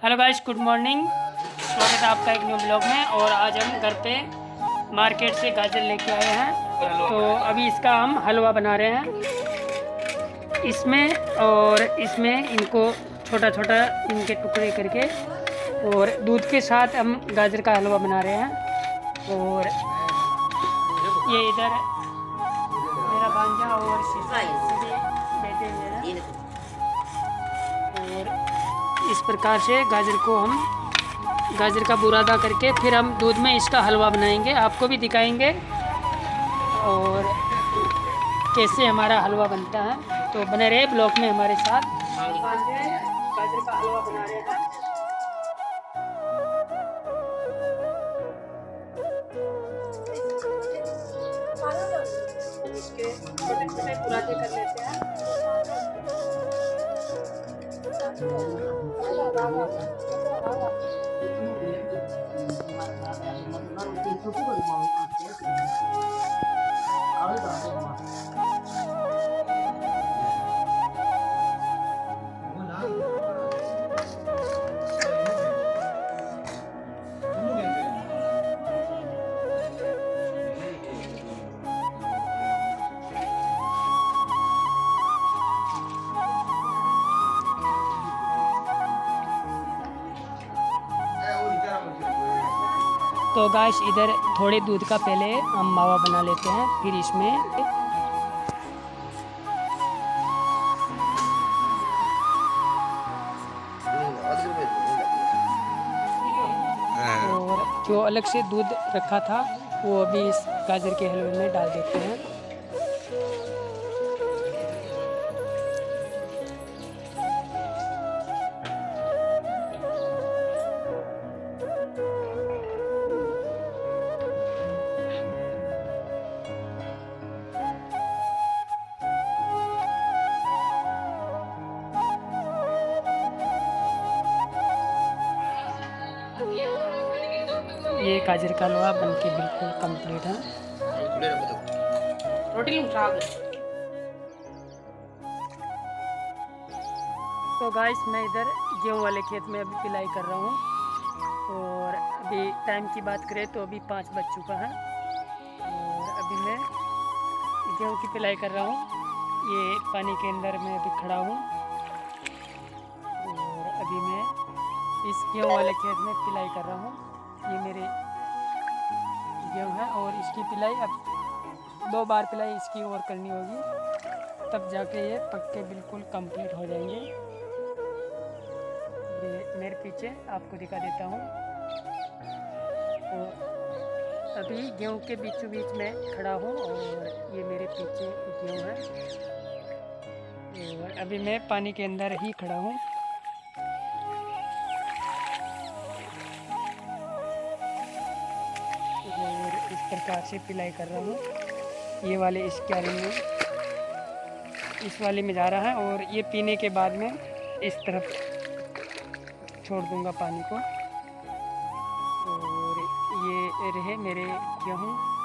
Hello guys, good morning. स्वागत है आपका एक न्यू ब्लॉग में। और आज हम घर पे मार्केट से गाजर लेके आए हैं, तो अभी इसका हम हलवा बना रहे हैं इसमें इनको छोटा छोटा इनके टुकड़े करके और दूध के साथ हम गाजर का हलवा बना रहे हैं। और ये इधर मेरा भांजा और बैठे हुए हैं। और इस प्रकार से गाजर का बुरादा करके फिर हम दूध में इसका हलवा बनाएंगे, आपको भी दिखाएंगे और कैसे हमारा हलवा बनता है। तो बने रहे ब्लॉग में हमारे साथ। गाजर का हलवा बना रहे हैं। इसके छोटे छोटे बुरादे कर लेते हैं। तो गाइस, इधर थोड़े दूध का पहले हम मावा बना लेते हैं, फिर इसमें और जो अलग से दूध रखा था वो अभी इस गाजर के हलवे में डाल देते हैं। ये गाजर का हलवा बनके बिल्कुल कंप्लीट है। तो गाइस, मैं इधर गेहूं वाले खेत में अभी पिलाई कर रहा हूँ। और अभी टाइम की बात करें तो अभी 5 बज चुका है और अभी मैं गेहूं की पिलाई कर रहा हूँ। ये पानी के अंदर मैं अभी खड़ा हूँ और अभी मैं इस गेहूं वाले खेत में पिलाई कर रहा हूँ। ये मेरे गेहूँ है और इसकी पिलाई अब 2 बार पिलाई इसकी और करनी होगी, तब जाके ये पक के बिल्कुल कंप्लीट हो जाएंगे। ये मेरे पीछे आपको दिखा देता हूँ। तो अभी गेहूँ के बीचों बीच में खड़ा हूँ और ये मेरे पीछे गेहूँ है और अभी मैं पानी के अंदर ही खड़ा हूँ। और इस प्रकार से पिलाई कर रहा हूँ। ये वाले इस क्यारी में, इस वाले में जा रहा है और ये पीने के बाद में इस तरफ छोड़ दूंगा पानी को। और ये रहे मेरे गेहूँ।